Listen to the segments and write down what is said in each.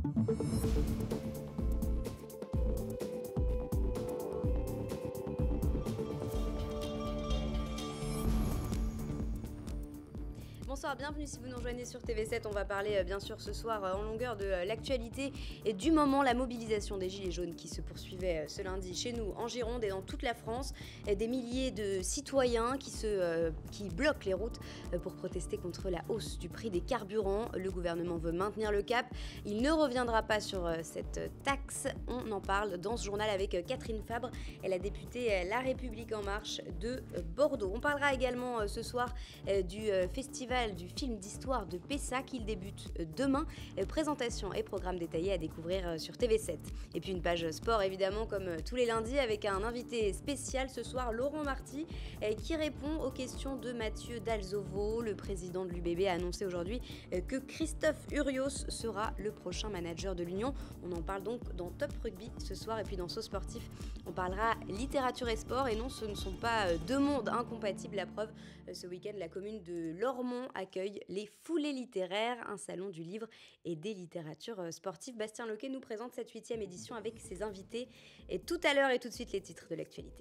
Bonsoir, bienvenue si vous nous rejoignez sur TV7. On va parler bien sûr ce soir en longueur de l'actualité et du moment, la mobilisation des Gilets jaunes qui se poursuivait ce lundi chez nous en Gironde et dans toute la France. Des milliers de citoyens qui bloquent les routes pour protester contre la hausse du prix des carburants. Le gouvernement veut maintenir le cap. Il ne reviendra pas sur cette taxe. On en parle dans ce journal avec Catherine Fabre, la députée La République En Marche de Bordeaux. On parlera également ce soir du festival du film d'histoire de Pessac. Il débute demain. Présentation et programme détaillé à découvrir sur TV7. Et puis une page sport évidemment comme tous les lundis avec un invité spécial ce soir, Laurent Marty, qui répond aux questions de Mathieu Dalzovo. Le président de l'UBB a annoncé aujourd'hui que Christophe Urios sera le prochain manager de l'Union. On en parle donc dans Top Rugby ce soir et puis dans Sauce Sportif, on parlera littérature et sport. Et non, ce ne sont pas deux mondes incompatibles. La preuve, ce week-end, la commune de Lormont accueille les Foulées littéraires, un salon du livre et des littératures sportives. Bastien Loquet nous présente cette 8e édition avec ses invités. Et tout à l'heure et tout de suite les titres de l'actualité.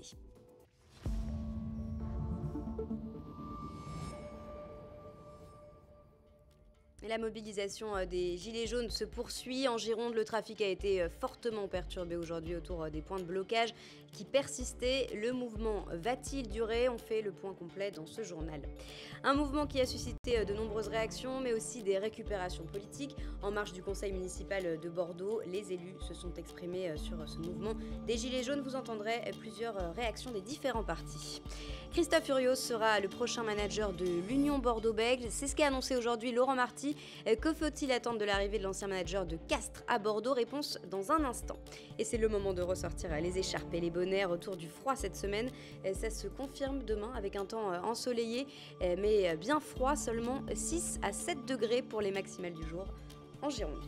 La mobilisation des Gilets jaunes se poursuit. En Gironde, le trafic a été fortement perturbé aujourd'hui autour des points de blocage qui persistaient. Le mouvement va-t-il durer? On fait le point complet dans ce journal. Un mouvement qui a suscité de nombreuses réactions, mais aussi des récupérations politiques. En marge du conseil municipal de Bordeaux, les élus se sont exprimés sur ce mouvement des Gilets jaunes. Vous entendrez plusieurs réactions des différents partis. Christophe Urios sera le prochain manager de l'Union Bordeaux-Bègles. C'est ce qu'a annoncé aujourd'hui Laurent Marty. Que faut-il attendre de l'arrivée de l'ancien manager de Castres à Bordeaux? Réponse dans un instant. Et c'est le moment de ressortir les écharpes et les bonnets. Retour du froid cette semaine. Ça se confirme demain avec un temps ensoleillé, mais bien froid, seulement 6 à 7 degrés pour les maximales du jour en Gironde.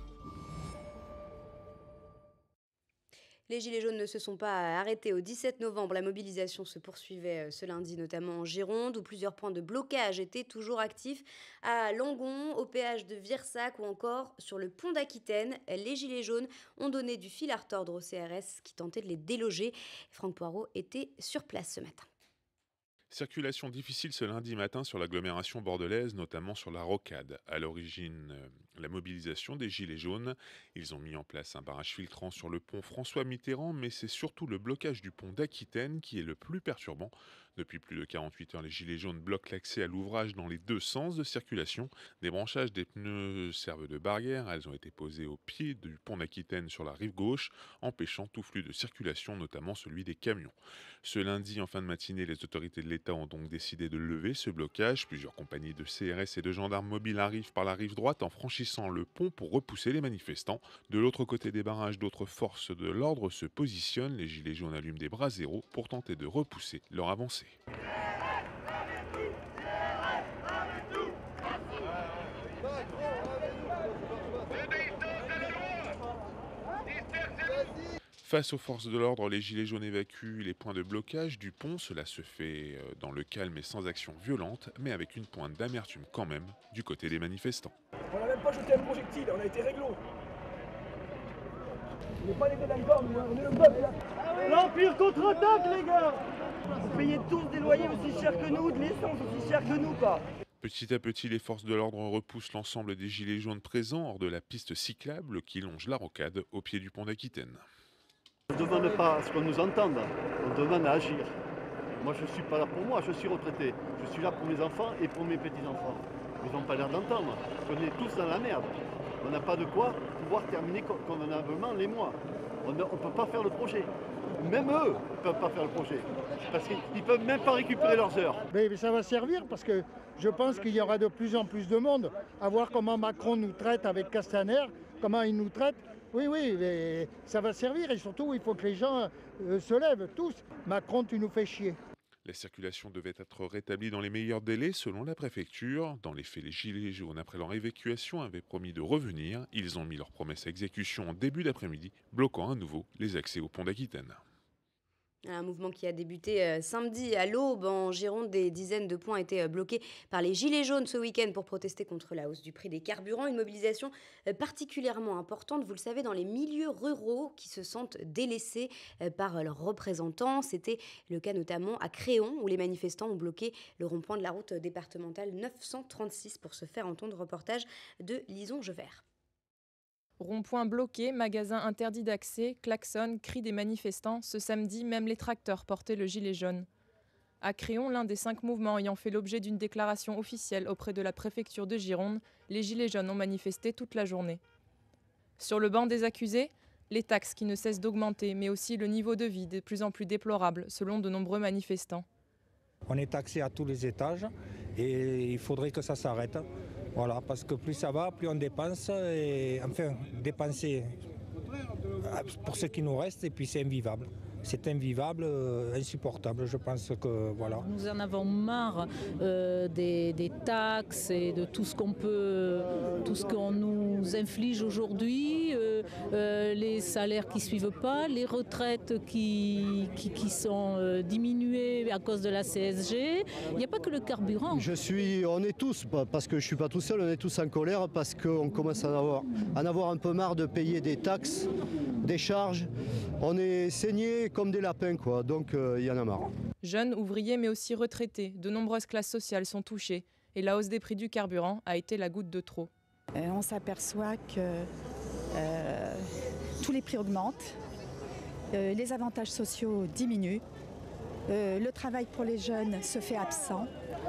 Les Gilets jaunes ne se sont pas arrêtés au 17 novembre. La mobilisation se poursuivait ce lundi, notamment en Gironde, où plusieurs points de blocage étaient toujours actifs. À Langon, au péage de Virsac ou encore sur le pont d'Aquitaine, les Gilets jaunes ont donné du fil à retordre au CRS qui tentait de les déloger. Franck Poirot était sur place ce matin. Circulation difficile ce lundi matin sur l'agglomération bordelaise, notamment sur la rocade. À l'origine, la mobilisation des Gilets jaunes. Ils ont mis en place un barrage filtrant sur le pont François Mitterrand, mais c'est surtout le blocage du pont d'Aquitaine qui est le plus perturbant. Depuis plus de 48 heures, les Gilets jaunes bloquent l'accès à l'ouvrage dans les deux sens de circulation. Des branchages des pneus servent de barrière. Elles ont été posées au pied du pont d'Aquitaine sur la rive gauche, empêchant tout flux de circulation, notamment celui des camions. Ce lundi, en fin de matinée, les autorités de l'État ont donc décidé de lever ce blocage. Plusieurs compagnies de CRS et de gendarmes mobiles arrivent par la rive droite en franchissant le pont pour repousser les manifestants. De l'autre côté des barrages, d'autres forces de l'ordre se positionnent. Les Gilets jaunes allument des bras zéro pour tenter de repousser leur avancée. Face aux forces de l'ordre, les Gilets jaunes évacuent les points de blocage du pont. Cela se fait dans le calme et sans action violente, mais avec une pointe d'amertume quand même du côté des manifestants. On n'a même pas jeté un projectile, on a été réglo. On n'est pas les délinquants, on est le peuple là. L'Empire contre-attaque les gars. Vous payez tous des loyers aussi chers que nous, de l'essence aussi chère que nous quoi. Petit à petit, les forces de l'ordre repoussent l'ensemble des Gilets jaunes présents hors de la piste cyclable qui longe la rocade au pied du pont d'Aquitaine. On ne demande pas à ce qu'on nous entende, on demande à agir. Moi je ne suis pas là pour moi, je suis retraité. Je suis là pour mes enfants et pour mes petits-enfants. Ils n'ont pas l'air d'entendre, on est tous dans la merde. On n'a pas de quoi pouvoir terminer convenablement les mois. On ne peut pas faire le projet. Même eux ne peuvent pas faire le projet. Parce qu'ils ne peuvent même pas récupérer leurs heures. Mais ça va servir parce que je pense qu'il y aura de plus en plus de monde. À voir comment Macron nous traite avec Castaner, comment il nous traite. Oui, mais ça va servir et surtout il faut que les gens se lèvent tous. Macron, tu nous fais chier. La circulation devait être rétablie dans les meilleurs délais selon la préfecture. Dans les faits, les Gilets jaunes, après leur évacuation, avaient promis de revenir. Ils ont mis leur promesse à exécution en début d'après-midi, bloquant à nouveau les accès au pont d'Aquitaine. Un mouvement qui a débuté samedi à l'aube en Gironde. Des dizaines de points étaient bloqués par les Gilets jaunes ce week-end pour protester contre la hausse du prix des carburants. Une mobilisation particulièrement importante, vous le savez, dans les milieux ruraux qui se sentent délaissés par leurs représentants. C'était le cas notamment à Créon où les manifestants ont bloqué le rond-point de la route départementale 936 pour se faire entendre. Reportage de Lison Jevert. Rond-point bloqué, magasins interdits d'accès, klaxons, cris des manifestants. Ce samedi, même les tracteurs portaient le gilet jaune. À Créon, l'un des 5 mouvements ayant fait l'objet d'une déclaration officielle auprès de la préfecture de Gironde, les gilets jaunes ont manifesté toute la journée. Sur le banc des accusés, les taxes qui ne cessent d'augmenter, mais aussi le niveau de vie de plus en plus déplorable, selon de nombreux manifestants. On est taxé à tous les étages et il faudrait que ça s'arrête. Voilà, parce que plus ça va, plus on dépense, et enfin dépenser pour ce qui nous reste, et puis c'est invivable. C'est invivable, insupportable, je pense que voilà. Nous en avons marre des taxes et de tout ce qu'on nous inflige aujourd'hui, les salaires qui ne suivent pas, les retraites qui sont diminuées à cause de la CSG. Il n'y a pas que le carburant. On est tous, parce que je ne suis pas tout seul, on est tous en colère parce qu'on commence à en avoir un peu marre de payer des taxes, des charges. On est saignés comme des lapins, quoi. Donc il y en a marre. Jeunes, ouvriers, mais aussi retraités, de nombreuses classes sociales sont touchées. Et la hausse des prix du carburant a été la goutte de trop. On s'aperçoit que tous les prix augmentent, les avantages sociaux diminuent, le travail pour les jeunes se fait absent.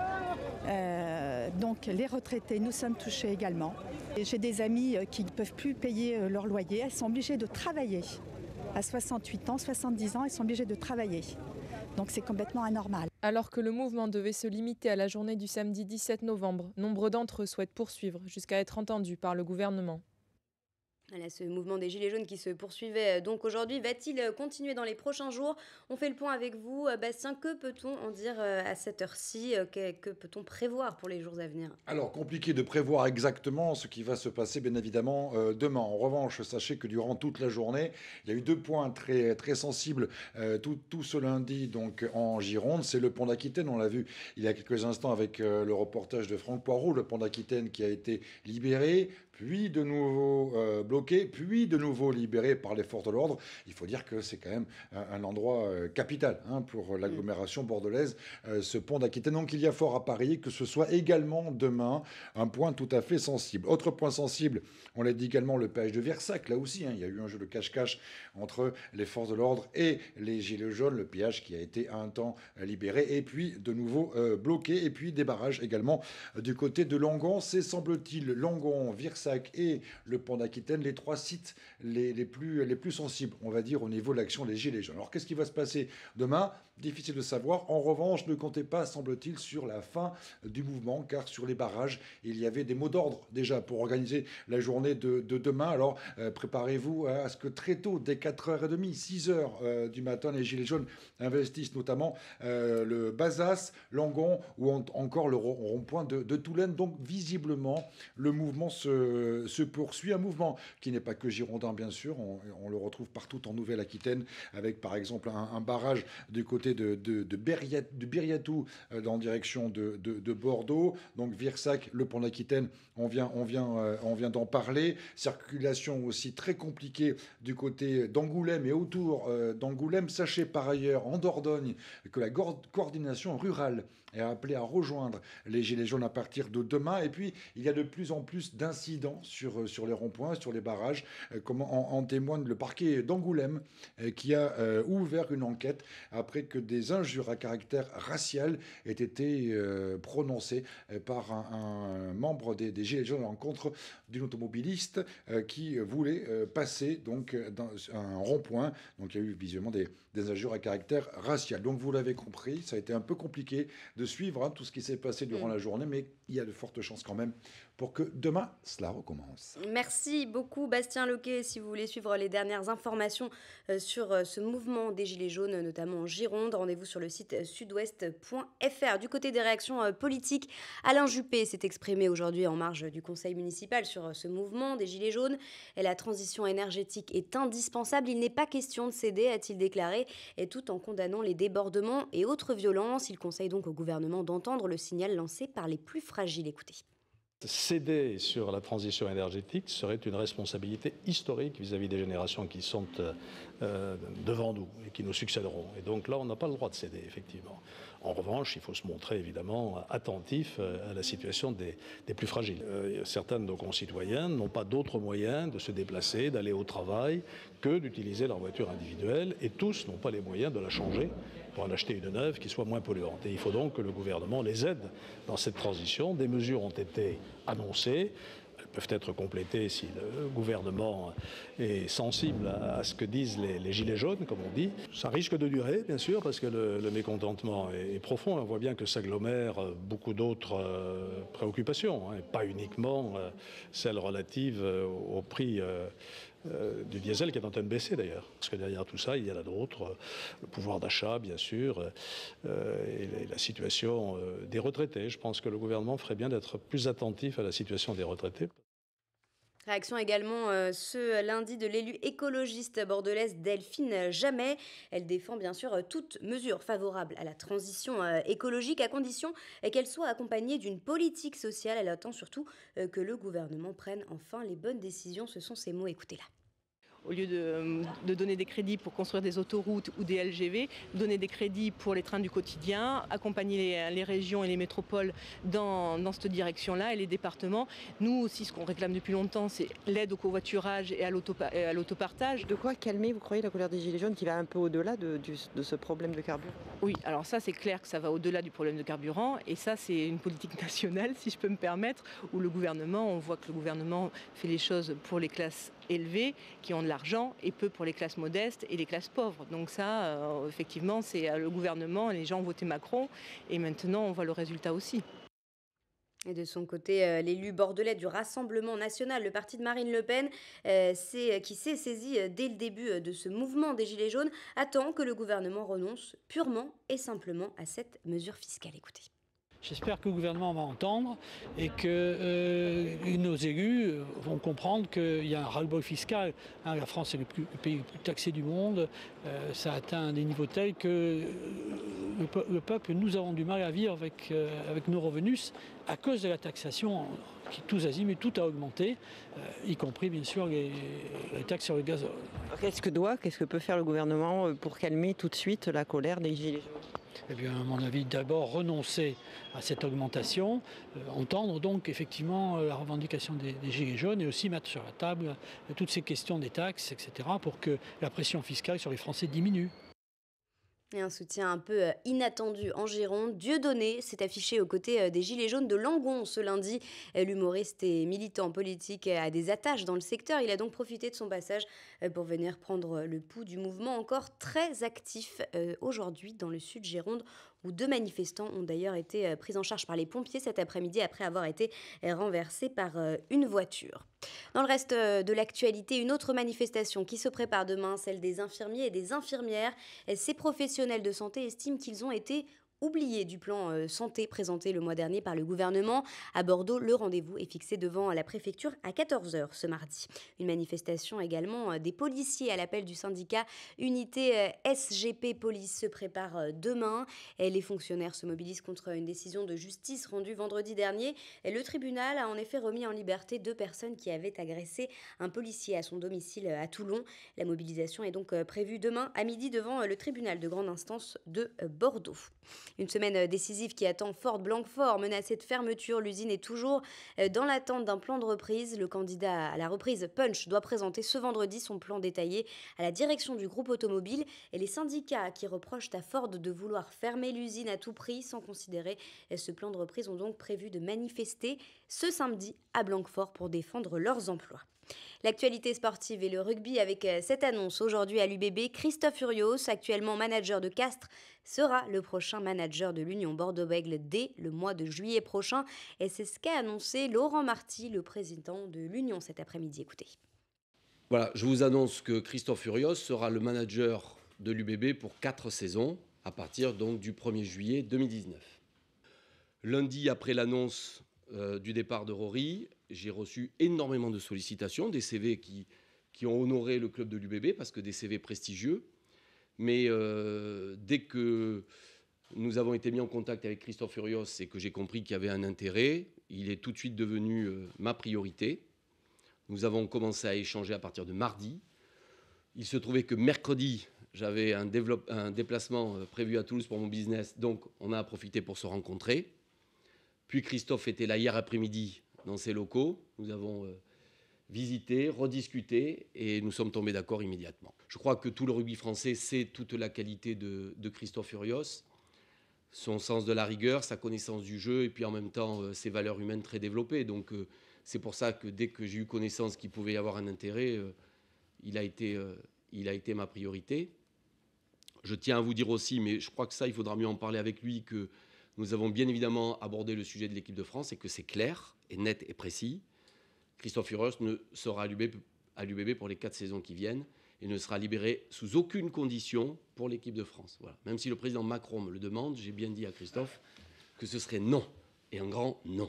Donc les retraités, nous sommes touchés également. J'ai des amis qui ne peuvent plus payer leur loyer, elles sont obligées de travailler. À 68 ans, 70 ans, elles sont obligées de travailler. Donc c'est complètement anormal. Alors que le mouvement devait se limiter à la journée du samedi 17 novembre, nombre d'entre eux souhaitent poursuivre jusqu'à être entendus par le gouvernement. Voilà, ce mouvement des Gilets jaunes qui se poursuivait donc aujourd'hui, va-t-il continuer dans les prochains jours? On fait le point avec vous. Bastien, que peut-on en dire à cette heure-ci? Que peut-on prévoir pour les jours à venir? Alors, compliqué de prévoir exactement ce qui va se passer, bien évidemment, demain. En revanche, sachez que durant toute la journée, il y a eu 2 points très, très sensibles tout ce lundi donc, en Gironde. C'est le pont d'Aquitaine, on l'a vu il y a quelques instants avec le reportage de Franck Poirot, le pont d'Aquitaine qui a été libéré, puis de nouveau bloqué, puis de nouveau libéré par les forces de l'ordre. Il faut dire que c'est quand même un endroit capital pour l'agglomération bordelaise, ce pont d'Aquitaine. Donc il y a fort à parier que ce soit également demain un point tout à fait sensible. Autre point sensible, on l'a dit également, le péage de Virsac. Là aussi, il y a eu un jeu de cache-cache entre les forces de l'ordre et les gilets jaunes. Le péage qui a été un temps libéré et puis de nouveau bloqué. Et puis des barrages également du côté de Langon. C'est, semble-t-il, Langon, Virsac et le pont d'Aquitaine, les 3 sites les plus sensibles, on va dire, au niveau de l'action des Gilets jaunes. Alors, qu'est-ce qui va se passer demain? Difficile de savoir. En revanche, ne comptez pas, semble-t-il, sur la fin du mouvement, car sur les barrages, il y avait des mots d'ordre déjà pour organiser la journée de demain. Alors, préparez-vous à ce que très tôt, dès 4h30, 6h du matin, les Gilets jaunes investissent notamment le Bazas, Langon ou encore le rond-point de Toulaine. Donc, visiblement, le mouvement se poursuit. Un mouvement qui n'est pas que girondin, bien sûr. On le retrouve partout en Nouvelle-Aquitaine, avec par exemple un barrage du côté de Biriatou en direction de Bordeaux. Donc Virsac, le pont d'Aquitaine, on vient d'en parler. Circulation aussi très compliquée du côté d'Angoulême et autour d'Angoulême. Sachez par ailleurs en Dordogne que la coordination rurale est appelée à rejoindre les Gilets jaunes à partir de demain. Et puis, il y a de plus en plus d'incidents sur les ronds-points, sur les barrages, comme en témoigne le parquet d'Angoulême, qui a ouvert une enquête après que des injures à caractère racial aient été prononcées par un membre des Gilets jaunes à l'encontre d'une automobiliste qui voulait passer donc, dans un rond-point. Donc, il y a eu visiblement des injures à caractère racial. Donc, vous l'avez compris, ça a été un peu compliqué de suivre tout ce qui s'est passé durant la journée, mais il y a de fortes chances quand même pour que demain, cela recommence. Merci beaucoup Bastien Loquet. Si vous voulez suivre les dernières informations sur ce mouvement des Gilets jaunes, notamment en Gironde, rendez-vous sur le site sudouest.fr. Du côté des réactions politiques, Alain Juppé s'est exprimé aujourd'hui en marge du conseil municipal sur ce mouvement des Gilets jaunes. Et la transition énergétique est indispensable. Il n'est pas question de céder, a-t-il déclaré, et tout en condamnant les débordements et autres violences. Il conseille donc au gouvernement d'entendre le signal lancé par les plus fragiles. Écoutez. Céder sur la transition énergétique serait une responsabilité historique vis-à-vis des générations qui sont devant nous et qui nous succéderont. Et donc là, on n'a pas le droit de céder, effectivement. En revanche, il faut se montrer évidemment attentif à la situation des plus fragiles. Certains de nos concitoyens n'ont pas d'autre moyen de se déplacer, d'aller au travail, que d'utiliser leur voiture individuelle, et tous n'ont pas les moyens de la changer pour en acheter une neuve qui soit moins polluante. Et il faut donc que le gouvernement les aide dans cette transition. Des mesures ont été annoncées. Elles peuvent être complétées si le gouvernement est sensible à ce que disent les gilets jaunes, comme on dit. Ça risque de durer, bien sûr, parce que le mécontentement est profond. On voit bien que s'agglomèrent beaucoup d'autres préoccupations, et pas uniquement celles relatives au prix du diesel qui est en train de baisser d'ailleurs. Parce que derrière tout ça, il y en a d'autres, le pouvoir d'achat bien sûr, et la situation des retraités. Je pense que le gouvernement ferait bien d'être plus attentif à la situation des retraités. Réaction également ce lundi de l'élue écologiste bordelaise Delphine Jamet. Elle défend bien sûr toute mesure favorable à la transition écologique à condition qu'elle soit accompagnée d'une politique sociale. Elle attend surtout que le gouvernement prenne enfin les bonnes décisions. Ce sont ses mots, écoutez-la. Au lieu de donner des crédits pour construire des autoroutes ou des LGV, donner des crédits pour les trains du quotidien, accompagner les régions et les métropoles dans cette direction-là et les départements. Nous aussi, ce qu'on réclame depuis longtemps, c'est l'aide au covoiturage et à l'autopartage. De quoi calmer, vous croyez, la colère des Gilets jaunes qui va un peu au-delà de ce problème de carburant? Oui, alors ça, c'est clair que ça va au-delà du problème de carburant. Et ça, c'est une politique nationale, si je peux me permettre, où on voit que le gouvernement fait les choses pour les classes élevées, qui ont de l'argent, et peu pour les classes modestes et les classes pauvres. Donc ça, effectivement, c'est le gouvernement, les gens ont voté Macron, et maintenant on voit le résultat aussi. Et de son côté, l'élu bordelais du Rassemblement national, le parti de Marine Le Pen, qui s'est saisi dès le début de ce mouvement des Gilets jaunes, attend que le gouvernement renonce purement et simplement à cette mesure fiscale. Écoutez. J'espère que le gouvernement va entendre et que nos élus vont comprendre qu'il y a un ras-le-bol fiscal. La France est le pays le plus taxé du monde. Ça atteint des niveaux tels que le peuple, nous avons du mal à vivre avec nos revenus à cause de la taxation qui tous azimuts, tout a augmenté, y compris bien sûr les taxes sur le gazole. Qu'est-ce que peut faire le gouvernement pour calmer tout de suite la colère des Gilets jaunes? Eh bien, à mon avis, d'abord renoncer à cette augmentation, entendre donc effectivement la revendication des Gilets jaunes et aussi mettre sur la table toutes ces questions des taxes, etc., pour que la pression fiscale sur les Français diminue. Et un soutien un peu inattendu en Gironde. Dieudonné s'est affiché aux côtés des Gilets jaunes de Langon ce lundi. L'humoriste et militant politique a des attaches dans le secteur. Il a donc profité de son passage pour venir prendre le pouls du mouvement encore très actif aujourd'hui dans le sud Gironde, où 2 manifestants ont d'ailleurs été pris en charge par les pompiers cet après-midi après avoir été renversés par une voiture. Dans le reste de l'actualité, une autre manifestation qui se prépare demain, celle des infirmiers et des infirmières. Ces professionnels de santé estiment qu'ils ont été oubliés du plan santé présenté le mois dernier par le gouvernement. À Bordeaux, le rendez-vous est fixé devant la préfecture à 14h ce mardi. Une manifestation également des policiers à l'appel du syndicat Unité SGP Police se prépare demain. Et les fonctionnaires se mobilisent contre une décision de justice rendue vendredi dernier. Et le tribunal a en effet remis en liberté 2 personnes qui avaient agressé un policier à son domicile à Toulon. La mobilisation est donc prévue demain à midi devant le tribunal de grande instance de Bordeaux. Une semaine décisive qui attend Ford Blanquefort, menacée de fermeture. L'usine est toujours dans l'attente d'un plan de reprise. Le candidat à la reprise, Punch, doit présenter ce vendredi son plan détaillé à la direction du groupe automobile. Et les syndicats qui reprochent à Ford de vouloir fermer l'usine à tout prix sans considérer ce plan de reprise ont donc prévu de manifester ce samedi à Blanquefort pour défendre leurs emplois. L'actualité sportive et le rugby avec cette annonce aujourd'hui à l'UBB. Christophe Furios, actuellement manager de Castres, sera le prochain manager de l'Union Bordeaux-Bègles dès le mois de juillet prochain. Et c'est ce qu'a annoncé Laurent Marty, le président de l'Union cet après-midi. Écoutez. Voilà, je vous annonce que Christophe Furios sera le manager de l'UBB pour 4 saisons à partir donc du 1er juillet 2019. Lundi, après l'annonce du départ de Rory, j'ai reçu énormément de sollicitations, des CV qui ont honoré le club de l'UBB parce que des CV prestigieux. Mais dès que nous avons été mis en contact avec Christophe Furios et que j'ai compris qu'il y avait un intérêt, il est tout de suite devenu ma priorité. Nous avons commencé à échanger à partir de mardi. Il se trouvait que mercredi, j'avais un déplacement prévu à Toulouse pour mon business, donc on a profité pour se rencontrer. Puis Christophe était là hier après-midi dans ses locaux. Nous avons visité, rediscuté et nous sommes tombés d'accord immédiatement. Je crois que tout le rugby français sait toute la qualité de Christophe Furios, son sens de la rigueur, sa connaissance du jeu et puis en même temps ses valeurs humaines très développées. Donc c'est pour ça que dès que j'ai eu connaissance qu'il pouvait y avoir un intérêt, il a été ma priorité. Je tiens à vous dire aussi, mais je crois que ça, il faudra mieux en parler avec lui, que nous avons bien évidemment abordé le sujet de l'équipe de France et que c'est clair et net et précis. Christophe Furios sera à l'UBB pour les 4 saisons qui viennent et ne sera libéré sous aucune condition pour l'équipe de France. Voilà. Même si le président Macron me le demande, j'ai bien dit à Christophe que ce serait non, et un grand non.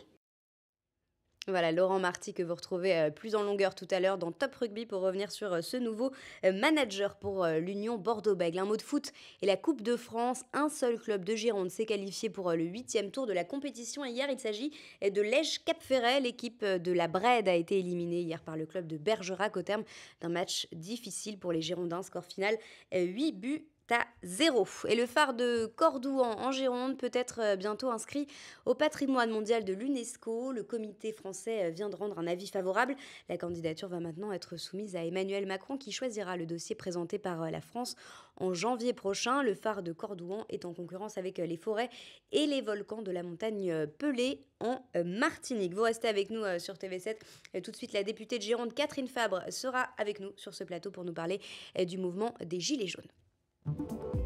Voilà, Laurent Marty que vous retrouvez plus en longueur tout à l'heure dans Top Rugby pour revenir sur ce nouveau manager pour l'Union Bordeaux-Bègles. Un mot de foot et la Coupe de France. Un seul club de Gironde s'est qualifié pour le 8e tour de la compétition. Hier, il s'agit de l'Èche-Cap-Ferret. L'équipe de la Brède a été éliminée hier par le club de Bergerac au terme d'un match difficile pour les Girondins. Score final 8-0. Et le phare de Cordouan en Gironde peut être bientôt inscrit au patrimoine mondial de l'UNESCO. Le comité français vient de rendre un avis favorable. La candidature va maintenant être soumise à Emmanuel Macron qui choisira le dossier présenté par la France en janvier prochain. Le phare de Cordouan est en concurrence avec les forêts et les volcans de la montagne Pelée en Martinique. Vous restez avec nous sur TV7. Tout de suite, la députée de Gironde, Catherine Fabre, sera avec nous sur ce plateau pour nous parler du mouvement des Gilets jaunes.